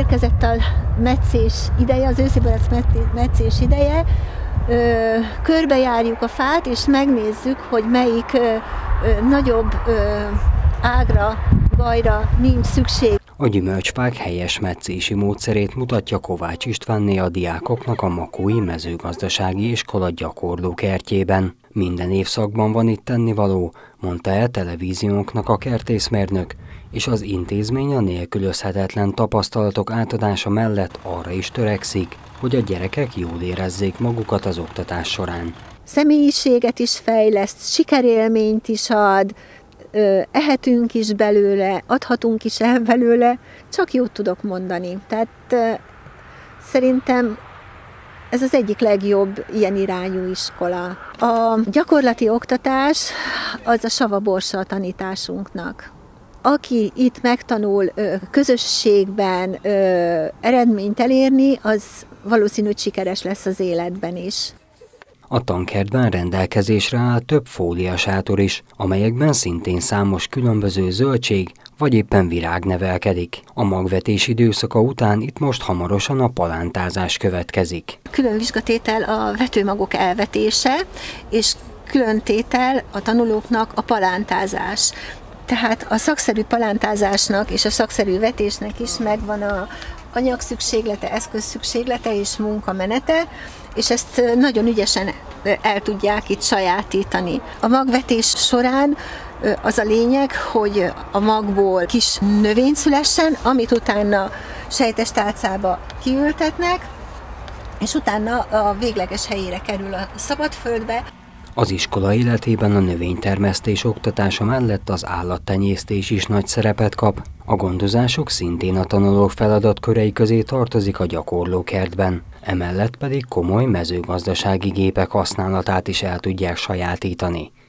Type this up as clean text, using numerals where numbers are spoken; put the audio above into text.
Elérkezett a metszés ideje, az őszi barack metszés ideje. Körbejárjuk a fát, és megnézzük, hogy melyik nagyobb ágra, gajra nincs szükség. A gyümölcsfák helyes metszési módszerét mutatja Kovács Istvánné a diákoknak a Makói Mezőgazdasági Iskola gyakorlókertjében. Minden évszakban van itt tennivaló, mondta el televíziónknak a kertészmérnök, és az intézmény a nélkülözhetetlen tapasztalatok átadása mellett arra is törekszik, hogy a gyerekek jól érezzék magukat az oktatás során. Személyiséget is fejleszt, sikerélményt is ad, ehetünk is belőle, adhatunk is el belőle, csak jót tudok mondani. Tehát szerintem ez az egyik legjobb ilyen irányú iskola. A gyakorlati oktatás az a savaborsa a tanításunknak. Aki itt megtanul közösségben eredményt elérni, az valószínű, hogy sikeres lesz az életben is. A tankertben rendelkezésre áll több fóliasátor is, amelyekben szintén számos különböző zöldség vagy éppen virág nevelkedik. A magvetés időszaka után itt most hamarosan a palántázás következik. Külön vizsgatétel a vetőmagok elvetése, és külön tétel a tanulóknak a palántázás. Tehát a szakszerű palántázásnak és a szakszerű vetésnek is megvan a anyagszükséglete, eszközszükséglete és munkamenete, és ezt nagyon ügyesen el tudják itt sajátítani. A magvetés során az a lényeg, hogy a magból kis növény szülessen, amit utána sejtes tálcába kiültetnek, és utána a végleges helyére kerül a szabadföldbe. Az iskola életében a növénytermesztés oktatása mellett az állattenyésztés is nagy szerepet kap. A gondozások szintén a tanulók feladatkörei közé tartozik a gyakorlókertben. Emellett pedig komoly mezőgazdasági gépek használatát is el tudják sajátítani.